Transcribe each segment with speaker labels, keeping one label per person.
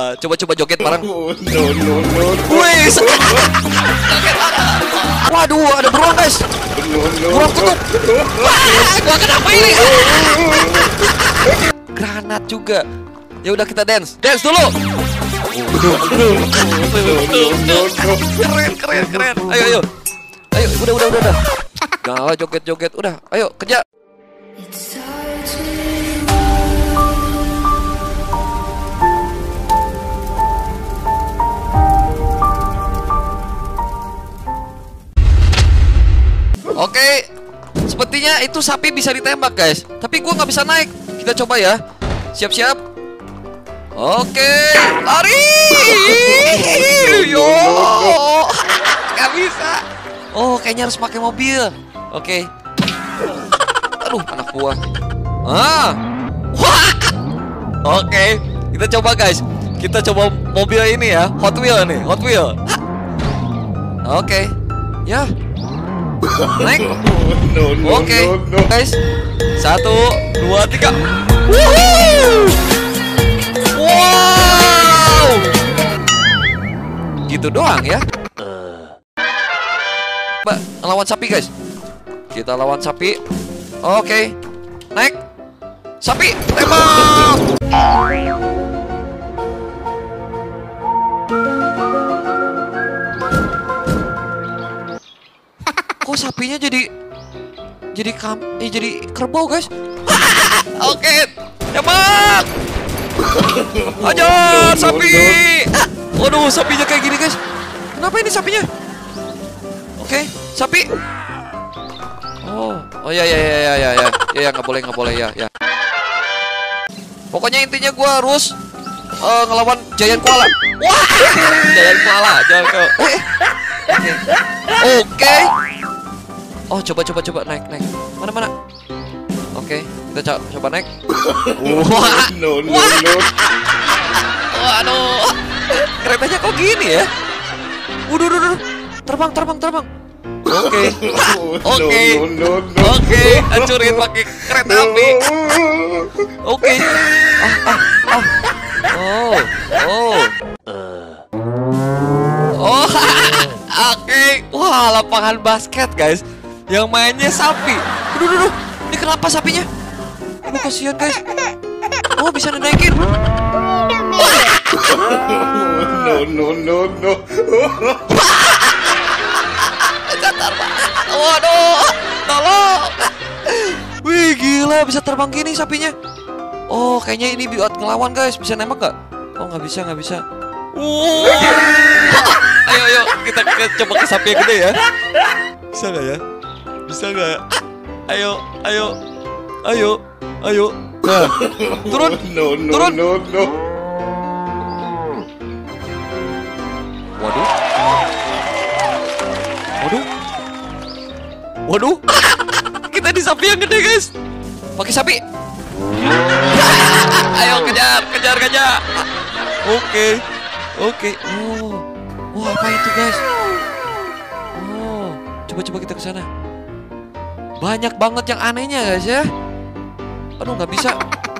Speaker 1: Coba joget bareng.
Speaker 2: No, no, no, no.
Speaker 1: Wih, waduh, ada beruang guys.
Speaker 2: No, no,
Speaker 1: Beruang kutub. Wah, gua kenapa ini? Granat juga. Ya udah kita dance dulu. Keren. Ayo. Udah. Jangan joget. Udah, ayo kerja. Oke, sepertinya itu sapi bisa ditembak guys. Tapi gua nggak bisa naik. Kita coba ya. Siap. Oke, lari. Yo, nggak bisa. Oh, kayaknya harus pakai mobil. Oke. Aduh, anak buah. Wah. Oke, kita coba guys. Kita coba mobil ini ya, Hot Wheel. Oke, ya. Naik. Oke, guys. 1, 2, 3. Wow. Gitu doang ya. Mbak, lawan sapi guys. Kita lawan sapi. Oke. Naik. Sapi, tembak. Kok sapinya jadi kerbau guys? Oke, tembak. Ajar sapi. Waduh, sapinya kayak gini guys. Kenapa ini sapinya? Oke, sapi. Oh ya, nggak boleh ya. Pokoknya intinya gue harus ngelawan Giant Koala. Wah, Giant Koala, Oke. Oh, coba naik. Mana? Oke, kita coba naik. Wah.
Speaker 2: No.
Speaker 1: Waduh. Keretanya kok gini ya? Waduh. Terbang. Oke. Oke, hancurin pakai kereta api. Oke. Oke. Wah, lapangan basket guys. Yang mainnya sapi. Aduh. Ini kenapa sapinya? Aduh, kasihan guys. Oh, bisa naikin.
Speaker 2: No.
Speaker 1: Waduh, tolong. Wih, gila, bisa terbang gini sapinya. Oh, kayaknya ini buat ngelawan guys. Bisa nembak nggak? Oh, nggak bisa. Ayo, kita coba ke sapi yang gede ya. Bisa nggak ya? Ayo. Nah, turun.
Speaker 2: No.
Speaker 1: Waduh. Kita di sapi yang gede guys. Pakai sapi. Ayo kejar. Oke. Wah, apa itu guys? Oh, coba kita ke sana. Banyak banget yang anehnya guys ya. Aduh, nggak bisa.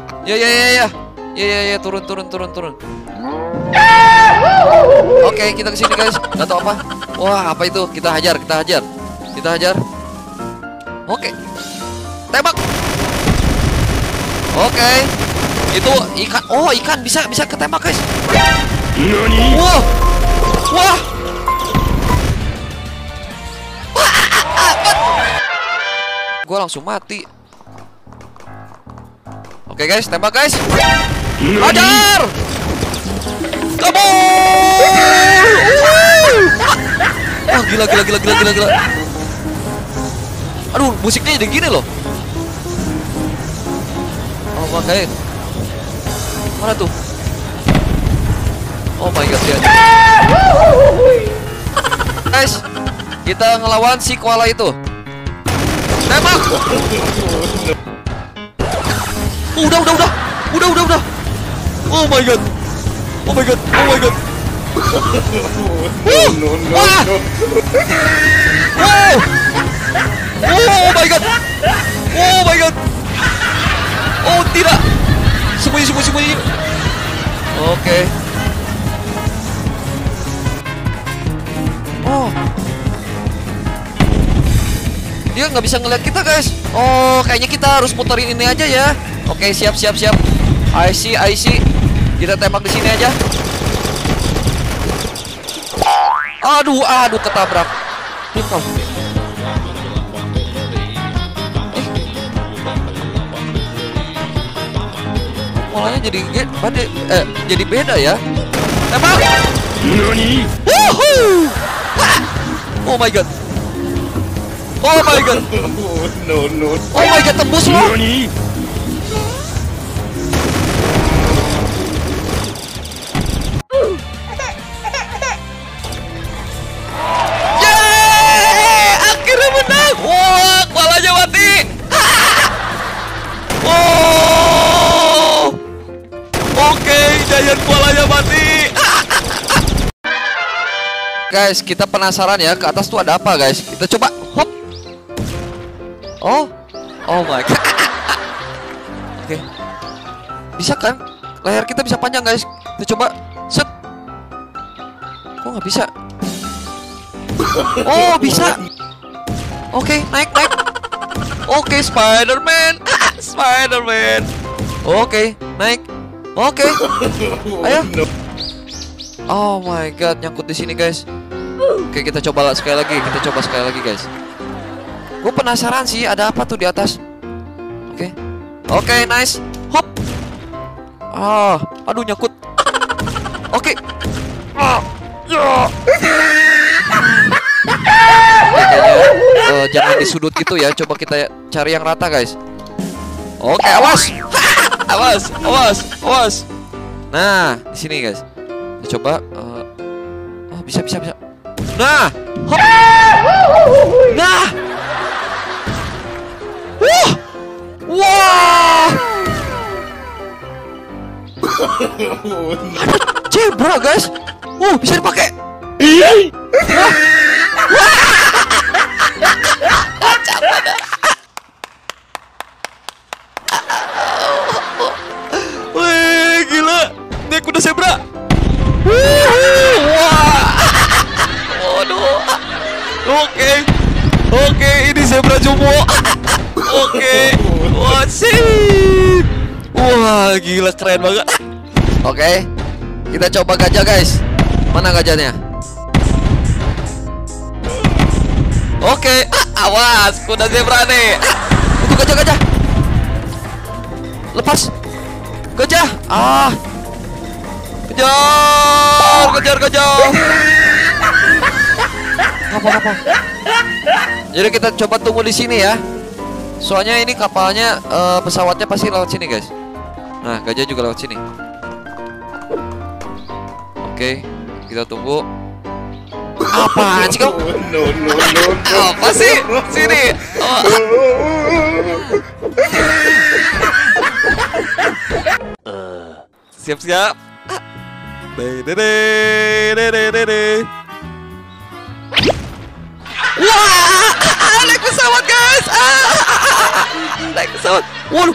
Speaker 1: Ya, turun. Oke, kita kesini guys. Nggak tahu apa. Wah, apa itu? Kita hajar. Oke, tembak. Oke, itu ikan. Oh, ikan bisa ketembak guys. Wah. Gua langsung mati. Oke guys, tembak guys. Hajar. Kabur. Wah, gila. Aduh, musiknya jadi gini loh. Oh, makanya. Mana tuh? Oh my god ya. Guys, kita ngelawan si koala itu. Tembak. Udah. Oh my god.
Speaker 2: No.
Speaker 1: Wow. Oh my god. Oh, tidak. Sembunyi. Oke. Dia nggak bisa ngeliat kita guys. Oh, kayaknya kita harus muterin ini aja ya. Oke, siap. I see. Kita tembak di sini aja. Aduh, ketabrak. Diam kau. Polanya jadi beda ya. Tembak. Woohoo! Oh my god. Oh my god.
Speaker 2: No.
Speaker 1: Oh my god, tembus loh. Yeay! Akhirnya menang. Wah, kepalanya mati. Wow. Oke, Giant kepalanya mati. Guys, kita penasaran ya, ke atas tuh ada apa guys? Kita coba. Hop. Oh my god. Oke. Bisa kan? Layar kita bisa panjang guys. Kita coba. Set. Kok nggak bisa? Oh, bisa. Oke, naik. Oke, Spider-Man. Spider-Man. Oke, naik. Oke. Ayo. Oh my god, nyangkut di sini guys. Oke, kita coba sekali lagi. Guys. Gue penasaran sih ada apa tuh di atas. Oke, nice. Hop. Aduh nyangkut. Oke. Kayaknya jangan di sudut gitu ya. Coba kita cari yang rata guys. Oke, awas. Awas. Nah, di sini guys. Kita coba. Bisa. Nah, hop. Nah. Wah. Zebra guys. Bisa dipakai. Wih, gila. Ini kuda zebra. Wah. Waduh. Oke, ini zebra jumbo. Oke. Wah, sih. Wah, gila keren banget. Oke. Kita coba gajah, guys. Mana gajahnya? Oke. Awas, kuda zebra nih. Itu gajah. Lepas. Gajah. Kejar. Apa? Jadi kita coba tunggu di sini ya. Soalnya ini kapalnya, pesawatnya pasti lewat sini guys. Nah, gajah juga lewat sini. Oke, kita tunggu. Apaan sih kau?
Speaker 2: No.
Speaker 1: Apa sih? Sini. Siap. Wah, naik pesawat guys. Naik pesawat. Waduh.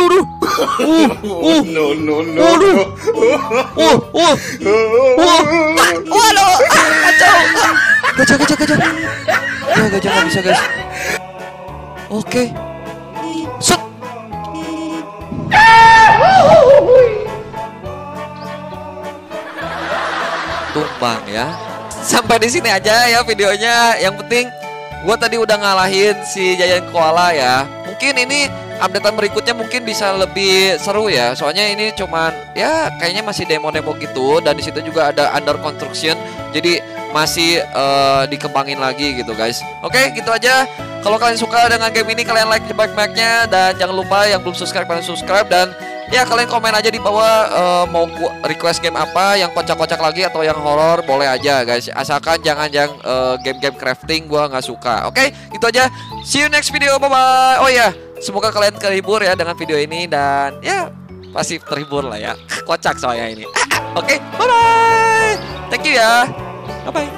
Speaker 1: Waduh. Kacau. Gajah. Ya, gajah nggak bisa guys. Oke. Set. Tumpang ya. Sampai di sini aja ya videonya. Yang penting gue tadi udah ngalahin si Giant Koala ya. Mungkin ini updatean berikutnya mungkin bisa lebih seru ya. Soalnya ini cuman ya kayaknya masih demo-demo gitu. Dan disitu juga ada under construction. Jadi masih dikembangin lagi gitu guys. Oke, gitu aja. Kalau kalian suka dengan game ini, kalian like baik-baiknya. Dan jangan lupa yang belum subscribe, kalian subscribe. Dan ya kalian komen aja di bawah mau gua request game apa, yang kocak-kocak lagi atau yang horor, boleh aja guys. Asalkan jangan yang game-game crafting, gua nggak suka. Oke, gitu aja. See you next video, bye bye. Oh ya, semoga kalian terhibur ya dengan video ini, dan ya pasti terhibur lah ya. Kocak soalnya ini. Oke, bye bye. Thank you ya. Bye bye.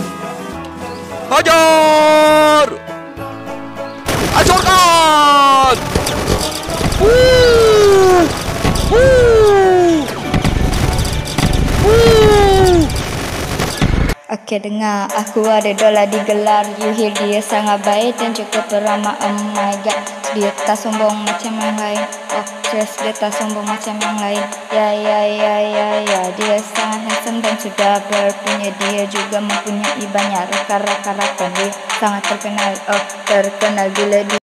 Speaker 1: Hajar! Hancurkan!
Speaker 3: Oke dengar, aku ada dola digelar. You hear dia sangat baik dan cukup ramah. Oh my god, dia tak sombong macam yang lain. Oh serius, dia tak sombong macam yang lain. Ya, dia sangat handsome dan sudah berpunya. Dia juga mempunyai banyak rakan-rakan. Dia sangat terkenal, terkenal bila dia